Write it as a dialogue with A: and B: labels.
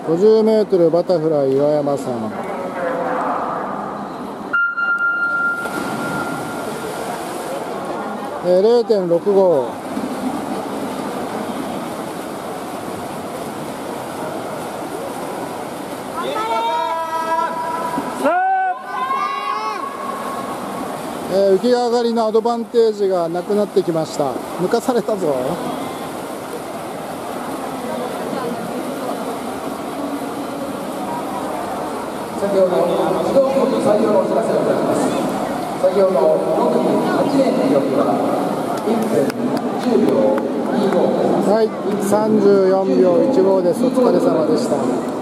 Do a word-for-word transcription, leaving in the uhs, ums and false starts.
A: ごじゅうメートル バタフライ岩山さん、えー、れいてんろくご。えー、浮き上がりのアドバンテージがなくなってきました。抜かされたぞ。
B: 先ほど自動競技採用のお知らせをいたします。先ほどろくじはちねんの記録はいっぷんじゅうびょうにじゅうごです。
A: はい、さんじゅうよんびょういちごです。お疲れ様でした。